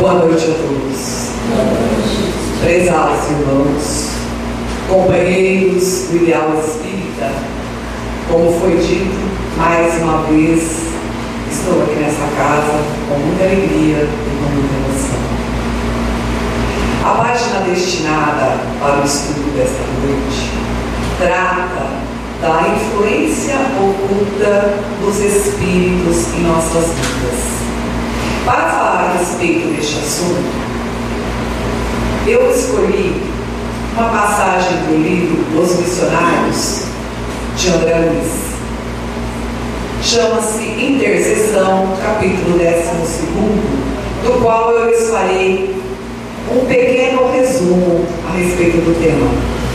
Boa noite a todos. Prezados irmãos, companheiros do ideal espírita, como foi dito, mais uma vez estou aqui nessa casa com muita alegria e com muita emoção. A página destinada para o estudo desta noite trata da influência oculta dos espíritos em nossas vidas. Para falar a respeito deste assunto, eu escolhi uma passagem do livro Os Missionários, de André Luiz. Chama-se Intercessão, capítulo 12, do qual eu lhes farei um pequeno resumo a respeito do tema.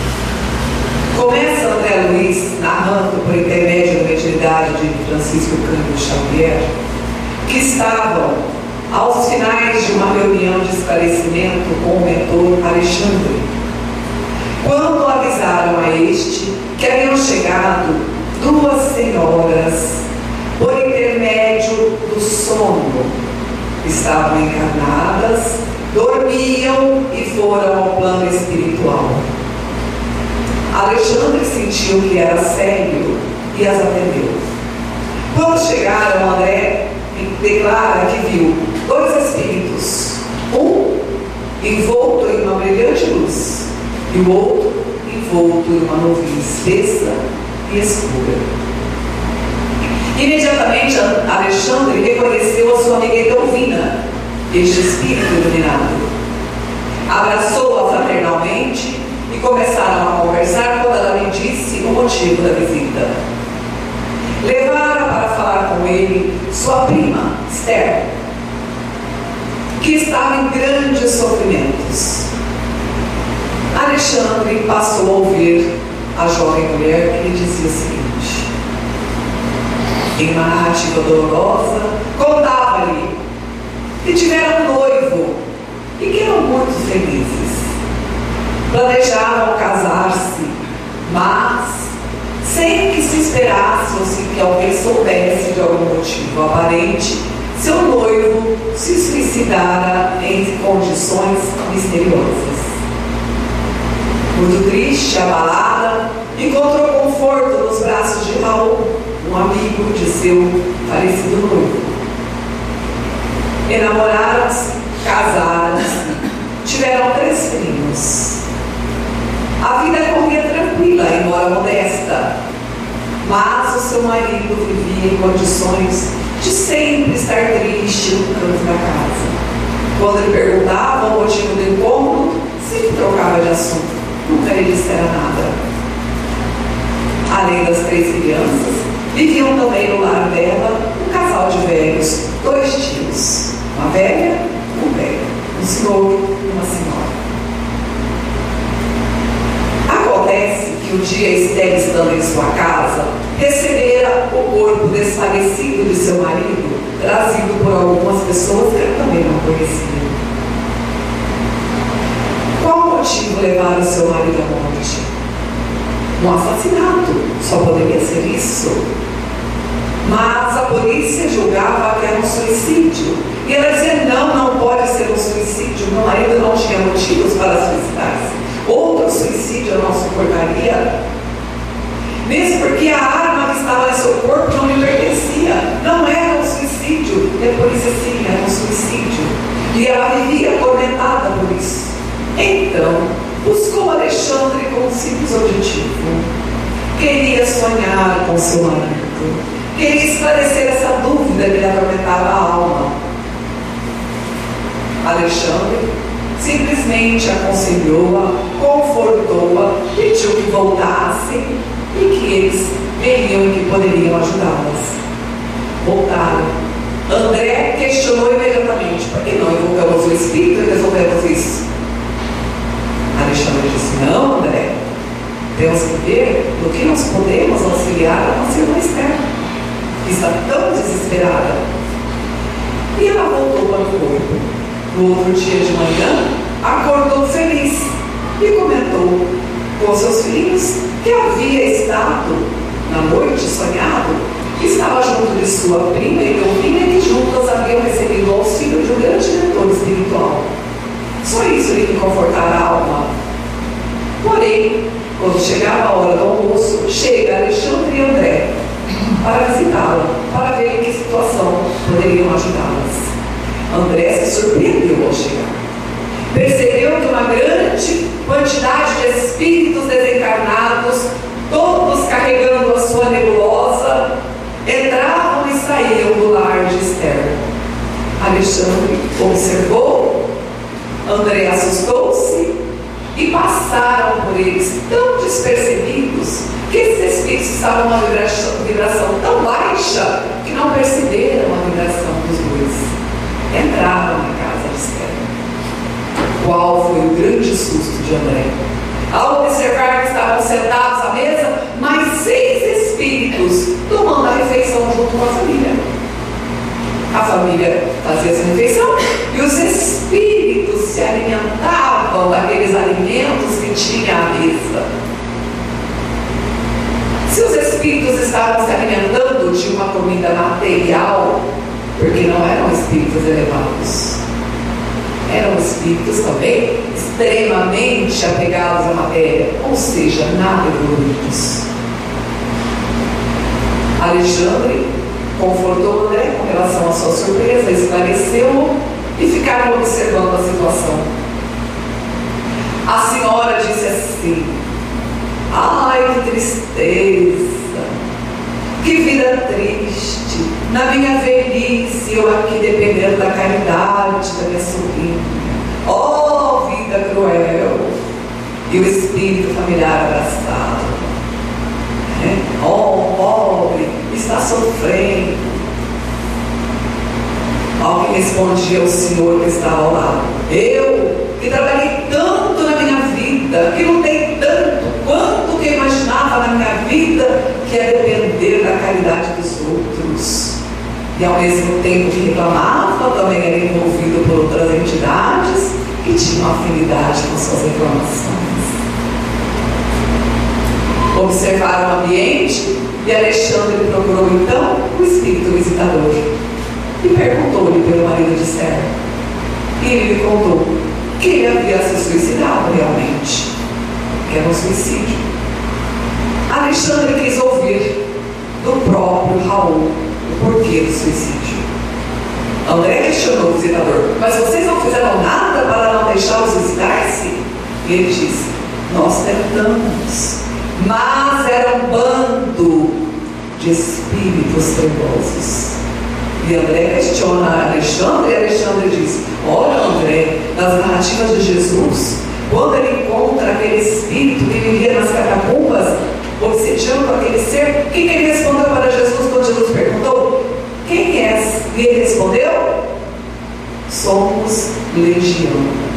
Começa André Luiz narrando, por intermédio da mediunidade de Francisco Cândido Xavier, que estavam aos finais de uma reunião de esclarecimento com o mentor Alexandre, quando avisaram a este que haviam chegado duas senhoras por intermédio do sono. Estavam encarnadas, dormiam e foram ao plano espiritual. Alexandre sentiu que era sério e as atendeu. Quando chegaram, André declara que viu dois espíritos, um envolto em uma brilhante luz e o outro envolto em uma nuvem espessa e escura. Imediatamente Alexandre reconheceu a sua amiga Edelvina, este espírito iluminado. Abraçou-a fraternalmente e começaram a conversar quando ela lhe disse o motivo da visita. Levaram para falar com ele sua prima, Esther, que estava em grandes sofrimentos. Alexandre passou a ouvir a jovem mulher que lhe dizia o seguinte: em uma narrativa dolorosa, contava-lhe que tiveram um noivo e que eram muito felizes. Planejavam casar-se, mas sem que se esperasse ou sem que alguém soubesse de algum motivo aparente, seu noivo se suicidara em condições misteriosas. Muito triste, abalada, encontrou conforto nos braços de Raul, um amigo de seu falecido noivo. Enamoraram-se, casaram-se, tiveram 3 filhos. A vida corria tranquila, embora modesta, mas o seu marido vivia em condições de sempre estar triste no canto da casa. Quando lhe perguntavam o motivo do encontro, sempre trocava de assunto, nunca lhe dissera nada. Além das 3 crianças, viviam também no lar dela um casal de velhos, 2 tios, uma velha e um velho, um senhor e uma senhora. Acontece que um dia Esther, estando em sua casa, recebera o corpo desfalecido de seu marido, trazido por algumas pessoas que ela também não conhecia. Qual o motivo levar o seu marido à morte? Um assassinato, só poderia ser isso. Mas a polícia julgava que era um suicídio. E ela dizia: não pode ser um suicídio, meu marido não tinha motivos para suicidar-se. Outro suicídio não suportaria, mesmo porque a arma que estava em seu corpo não lhe pertencia, não era um suicídio. E a polícia sim, era um suicídio, e ela vivia atormentada por isso. Então buscou Alexandre com um simples objetivo: queria sonhar com seu marido, queria esclarecer essa dúvida que lhe atormentava a alma. Alexandre simplesmente aconselhou-a, confortou-a, pediu que voltassem e que eles veriam em que poderiam ajudá-las. Voltaram. André questionou imediatamente: por que não invocamos o Espírito e resolvemos isso? Alexandre disse: não, André, temos que ver no que nós podemos auxiliar a nossa irmã Esther, que está tão desesperada. E ela voltou para o corpo. No outro dia de manhã, acordou feliz e comentou com seus filhos que havia estado, na noite, sonhado, que estava junto de sua prima e Edelvina, e que juntas haviam recebido o auxílio de um grande diretor espiritual. isso lhe confortar a alma. Porém, quando chegava a hora do almoço, chega Alexandre e André para visitá-la, para ver em que situação poderiam ajudá-las. André se surpreendeu ao chegar. Percebeu que uma grande quantidade de espíritos desencarnados, todos carregando a sua nebulosa, entravam e saíam do lar de Esther. Alexandre observou, André assustou-se e passaram por eles tão despercebidos que esses espíritos estavam numa vibração tão baixa que não perceberam a vibração dos dois. Entraram na casa de Esther. Qual foi o grande susto de André? Ao observar que estavam sentados à mesa mais 6 espíritos tomando a refeição junto com a família. A família fazia essa refeição e os espíritos se alimentavam daqueles alimentos que tinha à mesa. Se os espíritos estavam se alimentando de uma comida material, porque não eram espíritos elevados, eram espíritos também extremamente apegados à matéria, ou seja, nada evoluídos. Alexandre confortou André com relação à sua surpresa, esclareceu-o e ficaram observando a situação. A senhora disse assim: ai, que tristeza, que vida triste. Na minha velhice, eu aqui dependendo da caridade da minha sobrinha. Oh, vida cruel! E o espírito familiar abraçado. Oh, pobre, está sofrendo. Alguém respondia ao senhor que estava ao lado: eu, que trabalhei tanto na minha vida, que lutei tanto, quanto que eu imaginava na minha vida, que é depender da caridade dos outros. E ao mesmo tempo que reclamava, também era envolvido por outras entidades que tinham afinidade com suas reclamações. Observaram o ambiente e Alexandre procurou então o espírito visitador e perguntou-lhe pelo marido de Esther. E ele lhe contou que ele havia se suicidado realmente, que era um suicídio. Alexandre quis ouvir do próprio Raul o porquê do suicídio. André questionou o visitador: mas vocês não fizeram nada para não deixá-lo suicidar-se? E ele disse: nós tentamos, mas era um bando de espíritos trevosos. E André questiona Alexandre, e Alexandre diz: olha, André, nas narrativas de Jesus, quando ele encontra aquele espírito que vivia nas catacumbas, obsediando aquele ser, o que ele respondeu para Jesus quando Jesus perguntou: quem és? E ele respondeu: somos legião.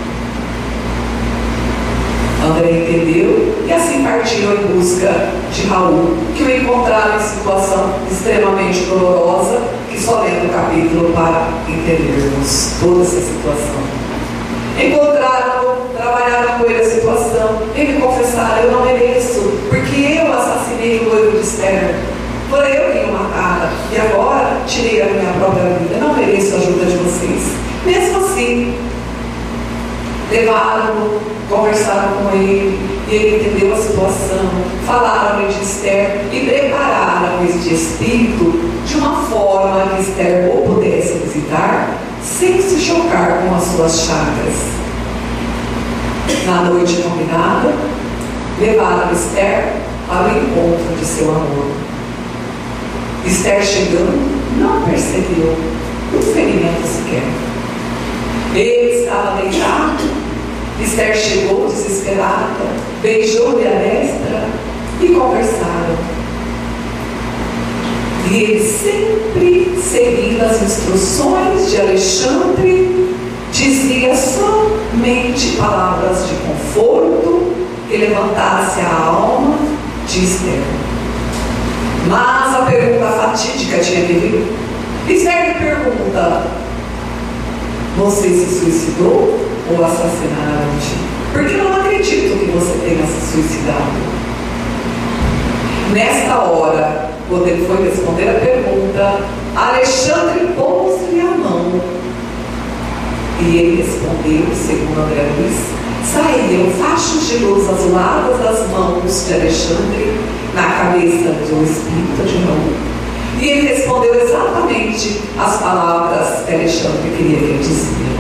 André entendeu e assim partiu em busca de Raul, que o encontrava em situação extremamente dolorosa, que só lendo o capítulo para entendermos toda essa situação. Encontraram, trabalharam com ele a situação, ele confessaram: eu não mereço, porque eu assassinei o noivo de Esther, foi eu quem o matara, e agora tirei a minha própria vida, eu não mereço a ajuda de vocês. Mesmo assim, levaram, conversaram com ele, e ele entendeu a situação, falaram de Esther e prepararam este espírito de uma forma que Esther o pudesse visitar sem se chocar com as suas chagas. Na noite combinada, levaram Esther para o encontro de seu amor. Esther, chegando, não percebeu um ferimento sequer. Ele estava deitado. Esther chegou desesperada, beijou-lhe a destra e conversaram. E ele, sempre seguindo as instruções de Alexandre, dizia somente palavras de conforto que levantasse a alma de Esther. Mas a pergunta fatídica tinha que vir. Esther lhe pergunta: você se suicidou ou assassinaram-te? Porque eu não acredito que você tenha se suicidado. Nesta hora, quando ele foi responder a pergunta, Alexandre pôs-lhe a mão E ele respondeu, segundo André Luiz, saíam fachos de luz azuladas das mãos de Alexandre na cabeça do espírito de Raul. E ele respondeu exatamente as palavras que Alexandre queria que ele dizia.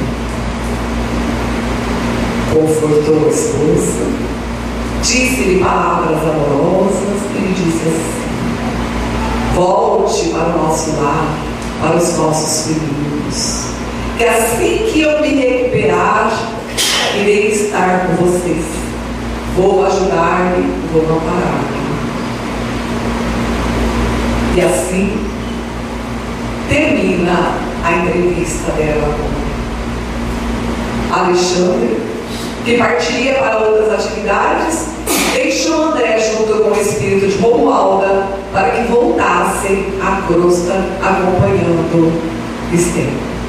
Confortou a esposa, disse-lhe palavras amorosas, e lhe disse assim: volte para o nosso lar, para os nossos filhos, que assim que eu me recuperar, irei estar com vocês. Vou ajudar-lhe, vou amparar-lhe. E assim termina a entrevista dela com Alexandre, que partiria para outras atividades, deixou André junto com o espírito de Romualda para que voltassem à crosta acompanhando Esther.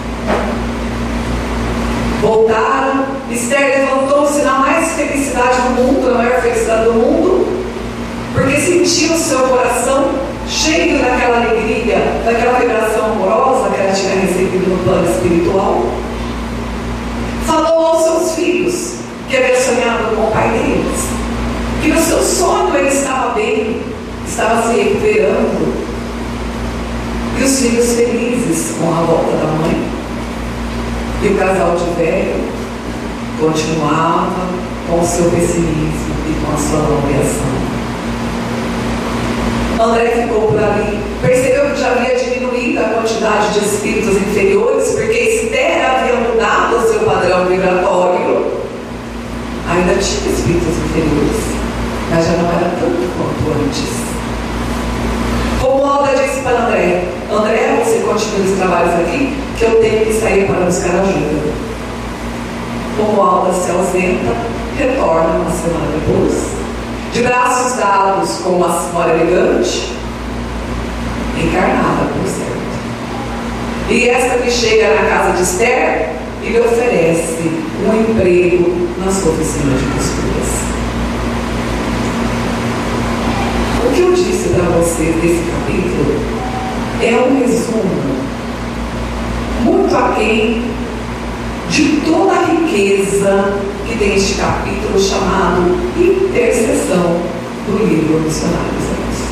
Voltaram, Esther levantou-se na mais felicidade do mundo, na maior felicidade do mundo, porque sentiu o seu coração cheio daquela alegria, daquela vibração amorosa que ela tinha recebido no plano espiritual. Falou aos seus filhos que havia sonhado com o pai deles, que no seu sonho ele estava bem, estava se recuperando, e os filhos felizes com a volta da mãe. E o casal de velho continuava com o seu pessimismo e com a sua lamentação. André ficou por ali, percebeu que já havia diminuído a quantidade de espíritos inferiores, porque Esther havia mudado o seu padrão vibratório. Ainda tinha espíritos inferiores, mas já não era tanto quanto antes. Romualda disse para André: André, você continua os trabalhos aqui, que eu tenho que sair para buscar ajuda. Romualda se ausenta, retorna uma semana depois, de braços dados com uma senhora elegante, encarnada, por certo. E esta que chega na casa de Esther e lhe oferece um emprego na sua oficina de costuras. O que eu disse para vocês desse capítulo é um resumo muito aquém de toda a riqueza que tem este capítulo chamado Intercessão do livro Missionários Anjos.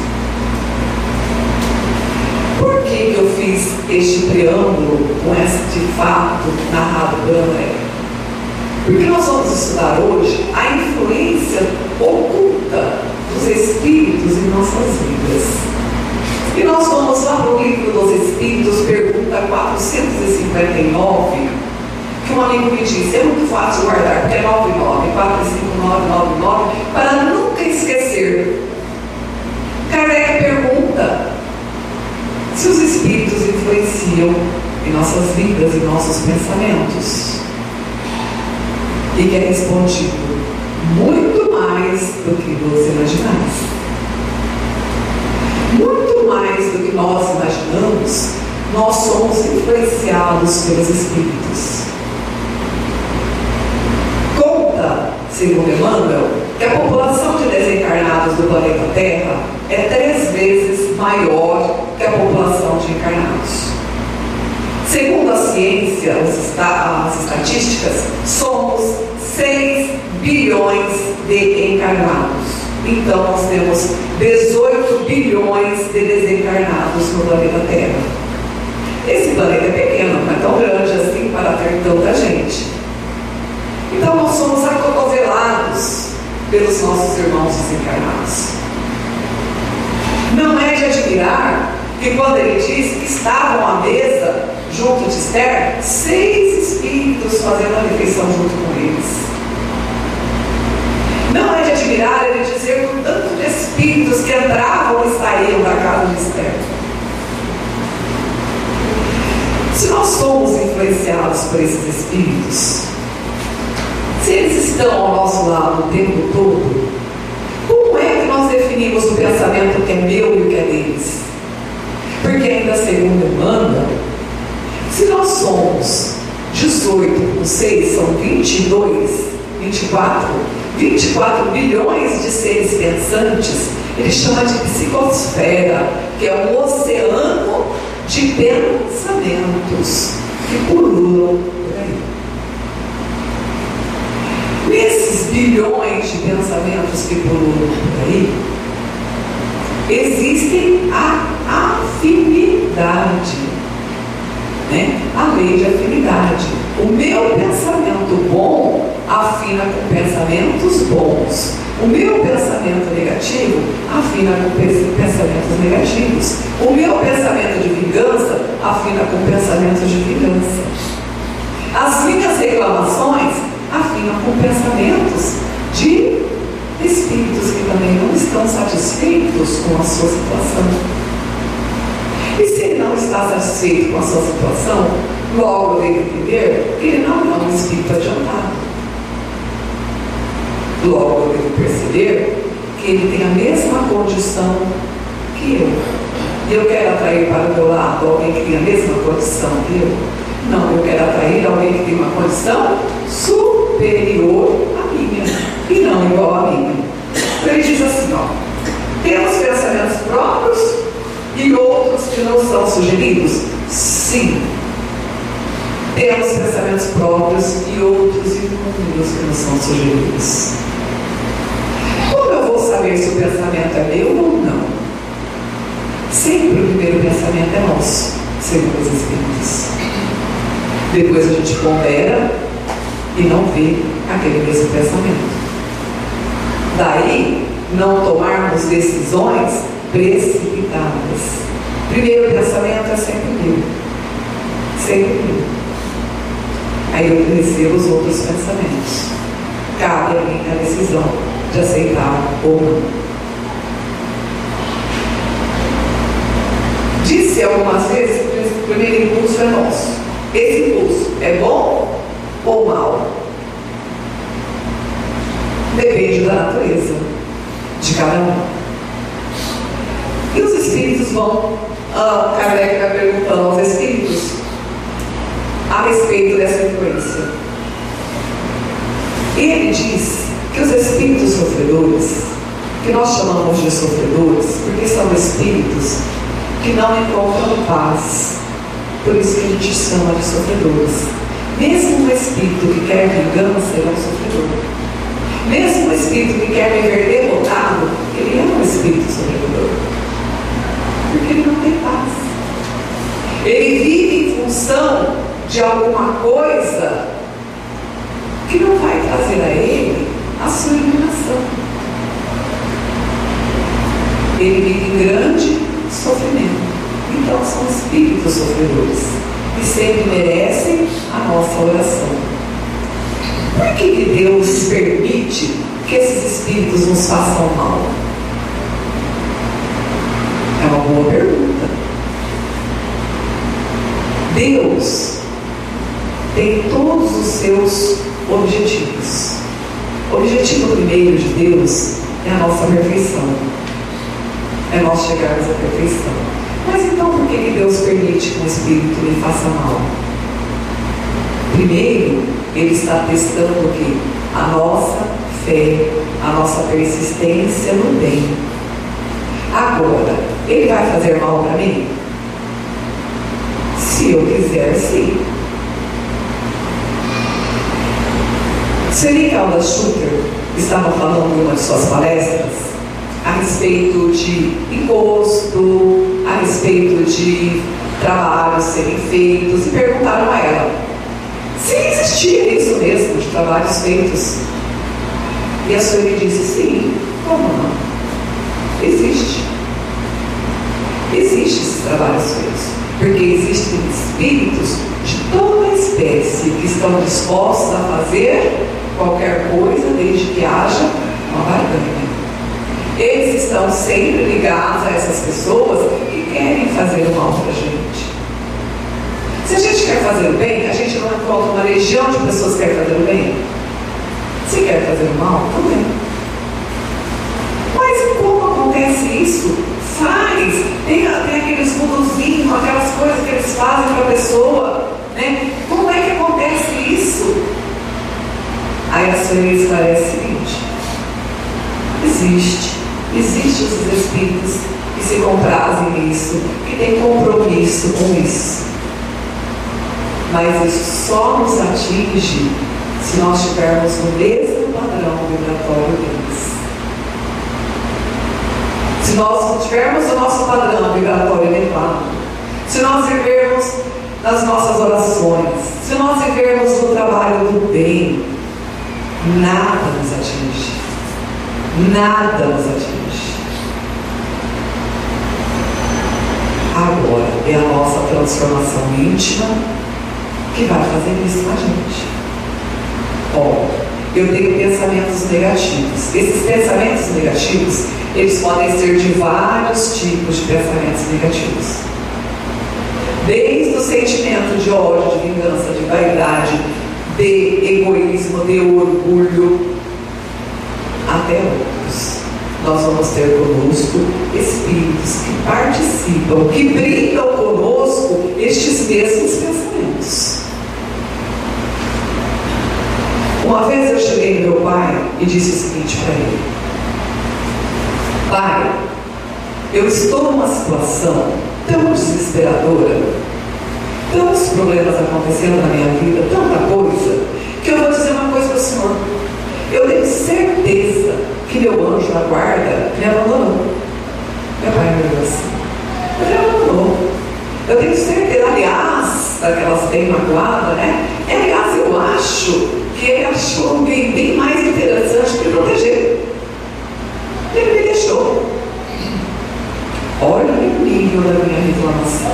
Por que eu fiz este preâmbulo com este fato narrado por André? Porque nós vamos estudar hoje a influência oculta dos Espíritos em nossas vidas. E nós vamos lá para o livro dos Espíritos, pergunta 459, que um amigo me disse: é muito fácil guardar, porque é 99, 45999, para nunca esquecer. Kardec pergunta se os Espíritos influenciam em nossas vidas e nossos pensamentos. E que é respondido: muito mais do que vos imaginais. Muito mais do que nós imaginamos, nós somos influenciados pelos Espíritos. Conta, segundo Emmanuel, que a população de desencarnados do planeta Terra é 3 vezes maior que a população de encarnados. Segundo a ciência, as estatísticas, somos 6 bilhões de encarnados. Então nós temos 18 bilhões de desencarnados no planeta Terra. Esse planeta é pequeno, não é tão grande assim para ter tanta gente. Então nós somos acotovelados pelos nossos irmãos desencarnados. Não é de admirar que quando ele diz que estavam à mesa junto de Esther, 6 espíritos fazendo a refeição junto com eles. Não é de admirar ele dizer o tanto de espíritos que entravam e saíam da casa de Esther. Se nós somos influenciados por esses espíritos, se eles estão ao nosso lado o tempo todo, como é que nós definimos o pensamento que é meu e o que é deles? Porque ainda segundo Emmanuel, se nós somos 18 com 6, são 24 bilhões de seres pensantes, ele chama de psicosfera, que é um oceano de pensamentos que pululam por aí. pensamentos que pululam por aí, existem a afinidade, né? A lei de afinidade. O meu pensamento bom afina com pensamentos bons. O meu pensamento negativo afina com pensamentos negativos. O meu pensamento de vingança afina com pensamentos de vingança. As minhas reclamações afinam com pensamentos de espíritos que também não estão satisfeitos com a sua situação. E se ele não está satisfeito com a sua situação, logo eu devo entender que ele não é um espírito adiantado. Logo eu devo perceber que ele tem a mesma condição que eu. E eu quero atrair para o meu lado alguém que tem a mesma condição que eu? Não, eu quero atrair alguém que tem uma condição superior à minha e não igual à minha. Então ele diz assim, ó, temos pensamentos próprios e outros que não são sugeridos? Sim. Temos pensamentos próprios e outros inúmeros que não são sugeridos. Como eu vou saber se o pensamento é meu ou não? Sempre o primeiro pensamento é nosso, segundo os Espíritos. Depois a gente pondera e não vê aquele mesmo pensamento. Daí, não tomarmos decisões precipitadas. Primeiro pensamento é sempre meu. Sempre meu. Aí eu recebo os outros pensamentos. Cabe a mim a decisão de aceitar ou não. Disse algumas vezes que o primeiro impulso é nosso. Esse impulso é bom ou mal? Depende da natureza de cada um. E os espíritos vão, Kardec vai perguntando aos espíritos a respeito dessa influência. Ele diz que os espíritos sofredores, que nós chamamos de sofredores, porque são espíritos que não encontram paz, por isso que a gente chama de sofredores. Mesmo um espírito que quer vingança, ele é um sofredor. Mesmo um espírito que quer viver derrotado, ele é um espírito sofredor, porque ele não tem paz. Ele vive em função de alguma coisa que não vai trazer a ele a sua iluminação. Ele vive em grande sofrimento. Então são espíritos sofredores que sempre merecem a nossa oração. Por que Deus permite que esses espíritos nos façam mal? É uma boa pergunta. Deus tem todos os seus objetivos. O objetivo primeiro de Deus é a nossa perfeição. É nós chegarmos à perfeição. Mas então por que Deus permite que um espírito lhe faça mal? Primeiro, Ele está testando o quê? A nossa fé, a nossa persistência no bem. Agora, Ele vai fazer mal para mim? Se eu quiser, sim. Sri Kalda Schutter estava falando em uma de suas palestras a respeito de imposto, a respeito de trabalhos serem feitos, e perguntaram a ela se existia isso mesmo, de trabalhos feitos. E a senhora disse, sim, como não? Existe. Existem esses trabalhos feitos, porque existem espíritos de toda espécie que estão dispostos a fazer qualquer coisa desde que haja uma barganha. Eles estão sempre ligados a essas pessoas que querem fazer o mal para a gente. Se a gente quer fazer o bem, a gente não encontra uma legião de pessoas que querem fazer o bem. Se quer fazer o mal, também. Mas como acontece isso? Tem aqueles vuduzinhos, aquelas coisas que eles fazem para a pessoa, né? Como é que acontece isso? Aí a senhora esclarece o seguinte: existem os espíritos que se comprazem nisso, que têm compromisso com isso. Mas isso só nos atinge se nós estivermos no mesmo padrão padrão vibratório deles. Se nós tivermos o nosso padrão vibratório elevado, se nós vivermos nas nossas orações, se nós vivermos no trabalho do bem, nada nos atinge. Nada nos atinge. Agora é a nossa transformação íntima que vai fazer isso com a gente. Eu tenho pensamentos negativos. Esses pensamentos negativos, eles podem ser de vários tipos de pensamentos negativos. Desde o sentimento de ódio, de vingança, de vaidade, de egoísmo, de orgulho, até outros. Nós vamos ter conosco espíritos que participam, que brindam conosco estes mesmos pensamentos. Uma vez eu cheguei no meu pai e disse o seguinte para ele: pai, eu estou numa situação tão desesperadora, tantos problemas acontecendo na minha vida, tanta coisa, que eu vou dizer uma coisa para o senhor. Eu tenho certeza que meu anjo da guarda me abandonou. Meu pai me olhou assim: ele me abandonou. Eu tenho certeza, aliás, daquelas bem magoadas, né? Aliás, eu acho que ele achou alguém bem mais interessante para me proteger. Ele me deixou. Olha o nível da minha reclamação.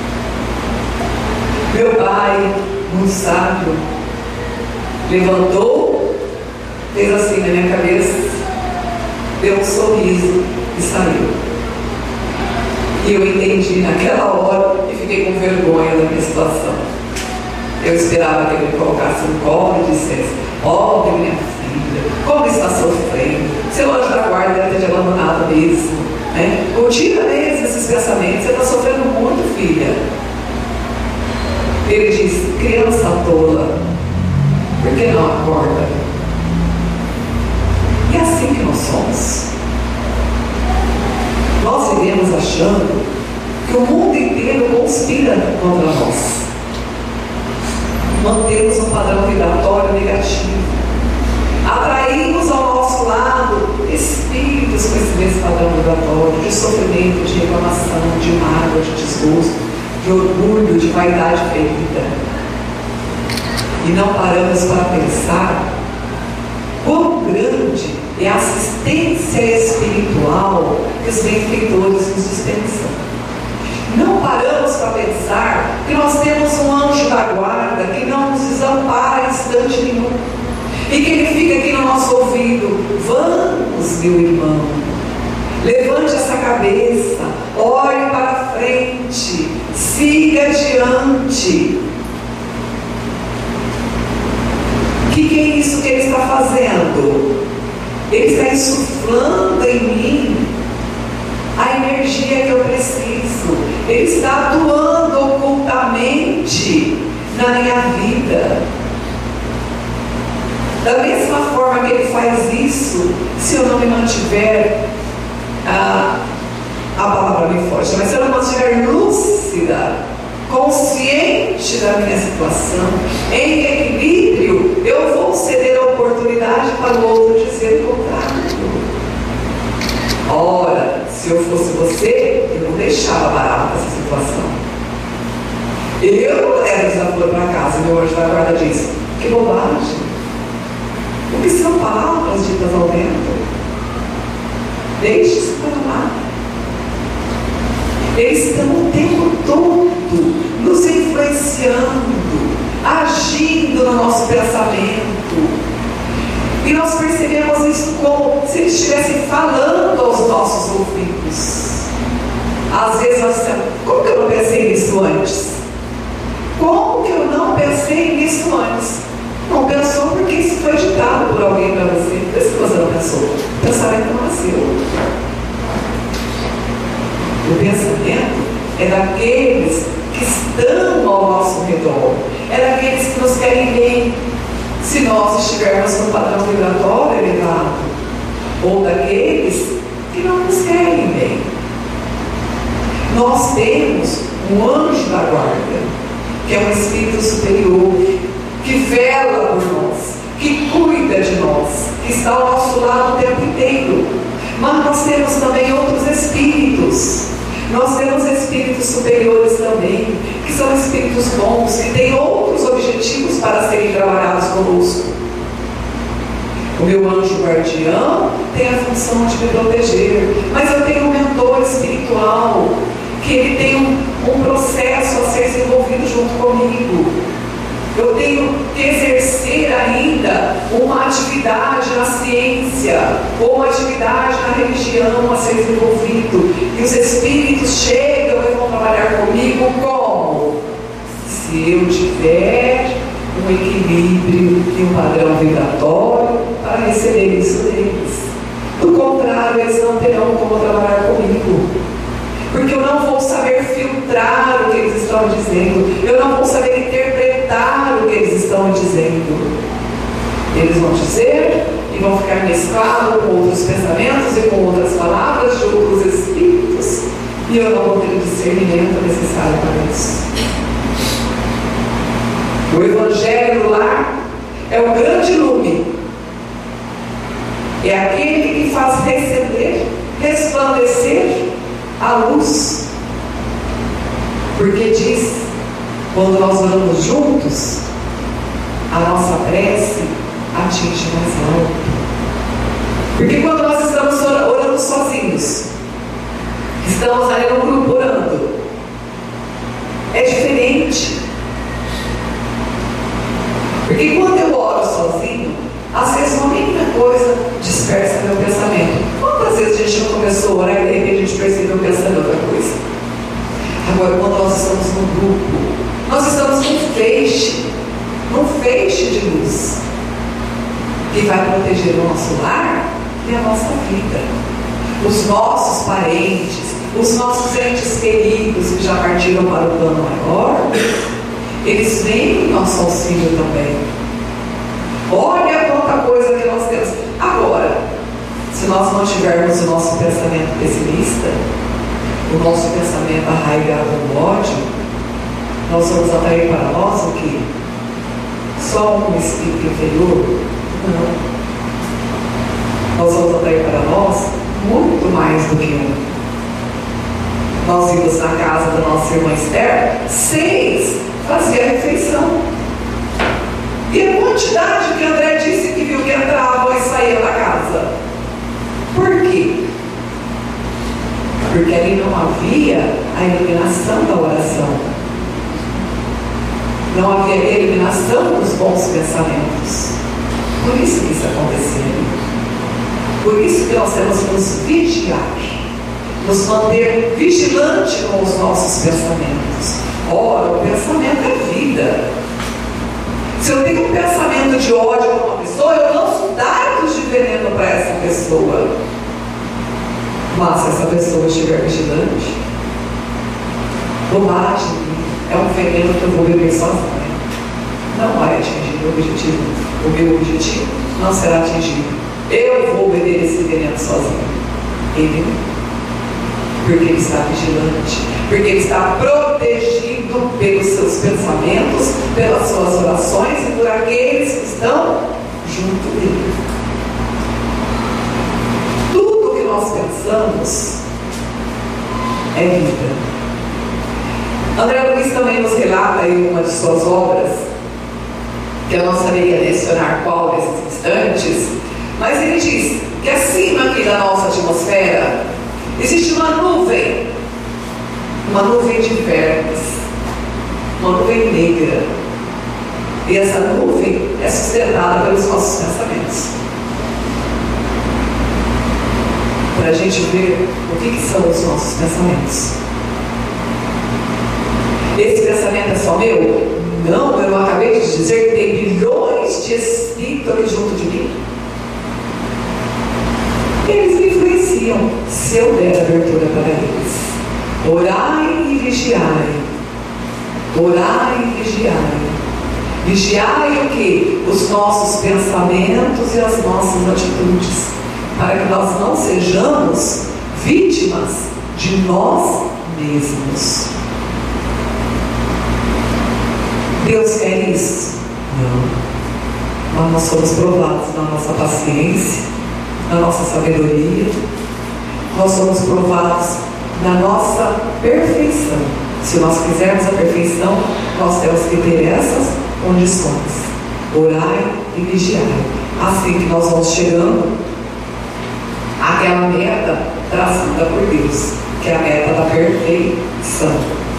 Meu pai, muito sábio, levantou, fez assim na minha cabeça, deu um sorriso e saiu. E eu entendi naquela hora e fiquei com vergonha da minha situação. Eu esperava que ele me colocasse no colo e dissesse: ó, minha filha, como está sofrendo, seu anjo da guarda deve ter te abandonado mesmo, né? Tira mesmo esses pensamentos, você está sofrendo muito, filha. Ele disse: criança tola, por que não acorda? E é assim que nós somos. Nós vivemos achando que o mundo inteiro conspira contra nós. Mantemos um padrão vibratório negativo. Atraímos ao nosso lado espíritos com esse mesmo padrão vibratório de sofrimento, de reclamação, de mágoa, de desgosto, de orgulho, de vaidade ferida. E não paramos para pensar quão grande é a assistência espiritual que os benfeitores nos dispensam. Não paramos para pensar que nós temos um anjo da guarda que não nos desampara em instante nenhum, e que ele fica aqui no nosso ouvido: vamos, meu irmão, levante essa cabeça, olhe para frente, siga adiante. O que é isso que ele está fazendo? Ele está insuflando em mim a energia que eu preciso. Ele está atuando ocultamente na minha vida. Da mesma forma que ele faz isso, se eu não me mantiver, a palavra me foge, mas se eu não me mantiver lúcida, consciente da minha situação, em equilíbrio, eu vou ceder a oportunidade para o outro dizer o contrário. Ora, se eu fosse você, eu não deixava barata essa situação. Eu levo o desaforo para casa, meu anjo da guarda diz: que bobagem. O que são palavras ditas ao vento? Deixe-se para lá. Eles estão o tempo todo nos influenciando, agindo no nosso pensamento. E nós percebemos isso como se eles estivessem falando aos nossos ouvidos. Às vezes nós dizemos: como que eu não pensei nisso antes? Como que eu não pensei nisso antes? Não pensou porque isso foi ditado por alguém para você. Por isso que você não pensou. O pensamento não nasceu. O pensamento é daqueles que estão ao nosso redor, é daqueles que nos querem bem, se nós estivermos no padrão vibratório elevado, ou daqueles que não nos querem bem. Nós temos um anjo da guarda, que é um espírito superior, que vela por nós, que cuida de nós, que superiores também, que são espíritos bons, que têm outros objetivos para serem trabalhados conosco. O meu anjo guardião tem a função de me proteger, mas eu tenho um mentor espiritual, que ele tem um processo a ser desenvolvido junto comigo. Eu tenho que exercer ainda uma atividade na ciência, ou uma atividade na religião a ser desenvolvido. E os espíritos chegam e vão trabalhar comigo como? Se eu tiver um equilíbrio e um padrão vibratório para receber isso deles. Do contrário, eles não terão como trabalhar comigo. Porque eu não vou saber filtrar o que eles estão dizendo, eu não vou saber interpretar o que eles estão dizendo. Eles vão dizer e vão ficar mesclados com outros pensamentos e com outras palavras de outros espíritos, e eu não vou ter o discernimento necessário para isso. O Evangelho lá é o grande lume, é aquele que faz recender, resplandecer a luz, porque diz, quando nós oramos juntos, a nossa prece atinge mais alto. Porque quando nós estamos orando sozinhos, estamos ali no grupo orando, é diferente. Porque quando eu oro sozinho, às vezes uma mínima coisa dispersa meu pensamento. Quantas vezes a gente não começou a orar e de repente a gente percebeu pensando em outra coisa? Agora, quando nós estamos num grupo, nós estamos num feixe de luz, que vai proteger o nosso lar e a nossa vida. Os nossos parentes, os nossos entes queridos que já partiram para o plano maior, eles vêm em nosso auxílio também. Olha quanta coisa que nós temos. Agora, se nós não tivermos o nosso pensamento pessimista, o nosso pensamento arraigado no ódio, nós vamos atrair para nós o quê? Só um espírito inferior? Não. Nós vamos atrair para nós muito mais do que um. Nós vimos na casa da nossa irmã Esther, 6 fazia a refeição. E a quantidade que André disse que viu que entrava e saía da casa. Por quê? Porque ali não havia a iluminação da oração. Não havia a iluminação dos bons pensamentos. Por isso que isso aconteceu. Por isso que nós temos que nos vigiar, nos manter vigilantes com os nossos pensamentos. Ora, o pensamento é vida. Se eu tenho um pensamento de ódio para uma pessoa, eu lanço dardos de veneno para essa pessoa. Mas se essa pessoa estiver vigilante, bobagem, é um veneno que eu vou beber sozinha. Não vai atingir o meu objetivo. O meu objetivo não será atingido. Eu vou beber esse veneno sozinho. Ele não. Porque ele está vigilante, porque ele está protegido pelos seus pensamentos, pelas suas orações e por aqueles que estão junto dele. Tudo que nós pensamos é vida. André Luiz também nos relata em uma de suas obras, que eu não saberia mencionar qual desses instantes, mas ele diz que acima aqui da nossa atmosfera existe uma nuvem de vermes, uma nuvem negra, e essa nuvem é sustentada pelos nossos pensamentos. Para a gente ver o que são os nossos pensamentos. Esse pensamento é só meu? Não, eu acabei de dizer que tem bilhões de espíritos aqui junto de mim. Eles me influenciam se eu der abertura para eles. Orai e vigiai. Orai e vigiai. Vigiai o quê? Os nossos pensamentos e as nossas atitudes, para que nós não sejamos vítimas de nós mesmos. Deus quer isso? Não. Mas nós somos provados na nossa paciência, na nossa sabedoria. Nós somos provados na nossa perfeição. Se nós quisermos a perfeição, nós temos que ter essas condições: orai e vigiai. Assim que nós vamos chegando àquela meta traçada por Deus, que é a meta da perfeição.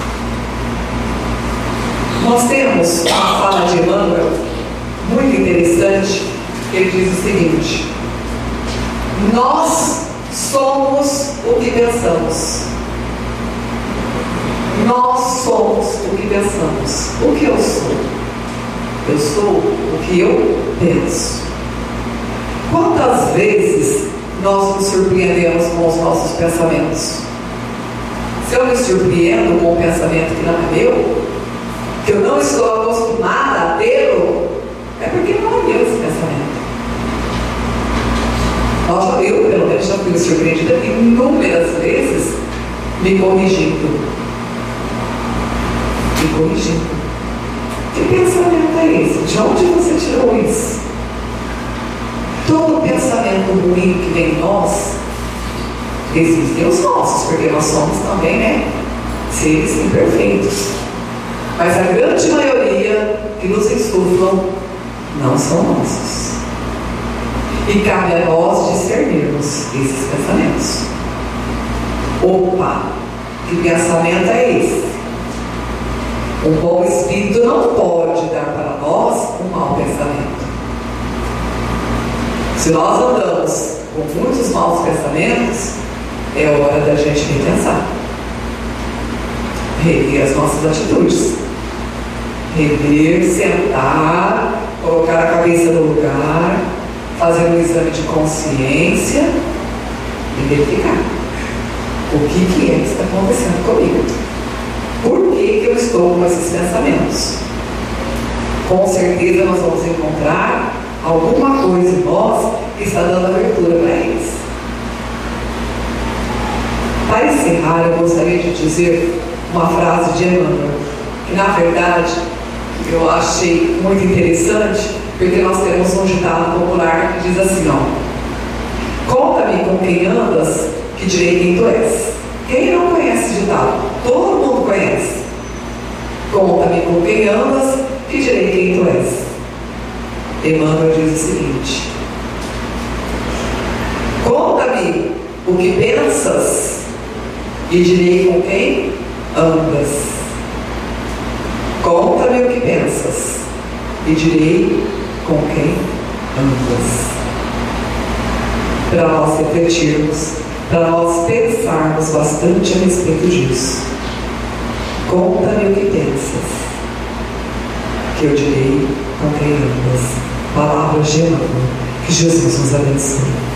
Nós temos uma fala de Emmanuel muito interessante. Ele diz o seguinte: nós somos o que pensamos. Nós somos o que pensamos. O que eu sou? Eu sou o que eu penso. Quantas vezes nós nos surpreendemos com os nossos pensamentos? Se eu me surpreendo com um pensamento que não é meu, que eu não estou acostumada a tê-lo, é porque não é meu esse pensamento. Eu, pelo menos, já fui surpreendida inúmeras vezes me corrigindo. Que pensamento é esse? De onde você tirou isso? Todo pensamento ruim que vem em nós, existem os nossos, porque nós somos também, né, seres imperfeitos. Mas a grande maioria que nos insuflam não são nossos. E cabe a nós discernirmos esses pensamentos. Opa, que pensamento é esse? Um bom espírito não pode dar para nós um mau pensamento. Se nós andamos com muitos maus pensamentos, é hora da gente repensar, rever as nossas atitudes, rever, sentar, colocar a cabeça no lugar, fazer um exame de consciência e verificar o que é que está acontecendo comigo. Por que eu estou com esses pensamentos? Com certeza nós vamos encontrar alguma coisa em nós que está dando abertura para eles. Para encerrar, eu gostaria de dizer uma frase de Emmanuel, que na verdade eu achei muito interessante, porque nós temos um ditado popular que diz assim, ó: conta-me com quem andas, que direi quem tu és. Quem não conhece esse ditado? Todo mundo conhece. Conta-me com quem andas, que direi quem tu és. Emmanuel diz o seguinte: conta-me o que pensas, e direi com quem andas. Conta-me o que pensas, e direi com quem andas. Para nós refletirmos, para nós pensarmos bastante a respeito disso. Conta-me o que pensas, que eu direi com quem andas. Palavras de Emmanuel. Que Jesus nos abençoe.